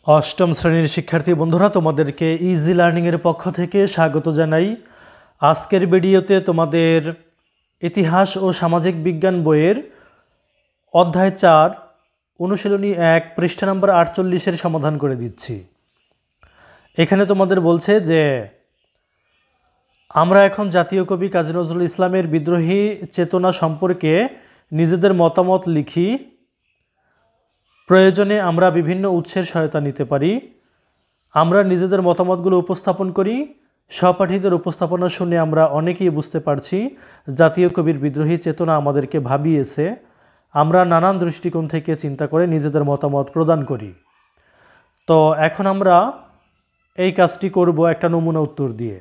অষ্টম শ্রেণীর শিক্ষার্থী বন্ধুরা, তোমাদেরকে ইজি লার্নিংয়ের পক্ষ থেকে স্বাগত জানাই। আজকের ভিডিওতে তোমাদের ইতিহাস ও সামাজিক বিজ্ঞান বইয়ের অধ্যায় 4 অনুশীলনী 1 পৃষ্ঠা নম্বর 48-এর সমাধান করে দিচ্ছি। এখানে তোমাদের বলছে যে আমরা এখন জাতীয় কবি কাজী নজরুল ইসলামের বিদ্রোহী চেতনা সম্পর্কে নিজেদের মতামত লিখি। প্রয়োজনে আমরা বিভিন্ন উৎসের সহায়তা নিতে পারি। আমরা নিজেদের মতামতগুলো উপস্থাপন করি। সহপাঠীদের উপস্থাপনা শুনে আমরা অনেকেই বুঝতে পারছি জাতীয় কবির বিদ্রোহী চেতনা আমাদেরকে ভাবিয়েছে। আমরা নানান দৃষ্টিকোণ থেকে চিন্তা করে নিজেদের মতামত প্রদান করি। তো এখন আমরা এই কাজটি করব একটা নমুনা উত্তর দিয়ে।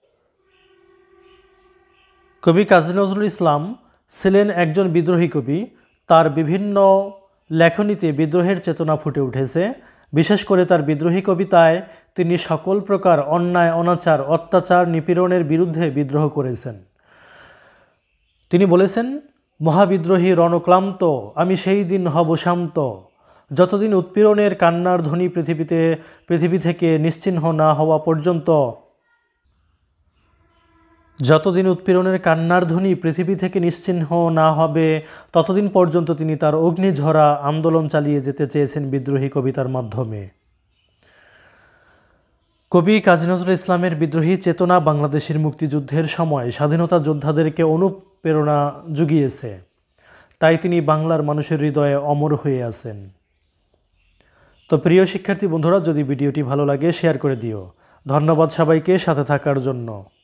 কবি কাজী নজরুল ইসলাম ছিলেন একজন বিদ্রোহী কবি। তার বিভিন্ন লেখনীতে বিদ্রোহের চেতনা ফুটে উঠেছে। বিশেষ করে তার বিদ্রোহী কবিতায় তিনি সকল প্রকার অন্যায়, অনাচার, অত্যাচার, নিপীড়নের বিরুদ্ধে বিদ্রোহ করেছেন। তিনি বলেছেন, মহাবিদ্রোহী রণক্লান্ত আমি সেই দিন হব শান্ত, যতদিন উৎপীড়নের কান্নার ধ্বনি পৃথিবী থেকে নিশ্চিহ্ন না হওয়া পর্যন্ত। যতদিন উৎপীড়নের কান্নার ধ্বনি পৃথিবী থেকে নিশ্চিহ্ন না হবে ততদিন পর্যন্ত তিনি তার অগ্নিঝরা আন্দোলন চালিয়ে যেতে চেয়েছেন বিদ্রোহী কবিতার মাধ্যমে। কবি কাজী নজরুল ইসলামের বিদ্রোহী চেতনা বাংলাদেশের মুক্তিযুদ্ধের সময় স্বাধীনতা যোদ্ধাদেরকে অনুপ্রেরণা জুগিয়েছে। তাই তিনি বাংলার মানুষের হৃদয়ে অমর হয়ে আছেন। তো প্রিয় শিক্ষার্থী বন্ধুরা, যদি ভিডিওটি ভালো লাগে শেয়ার করে দিও। ধন্যবাদ সবাইকে সাথে থাকার জন্য।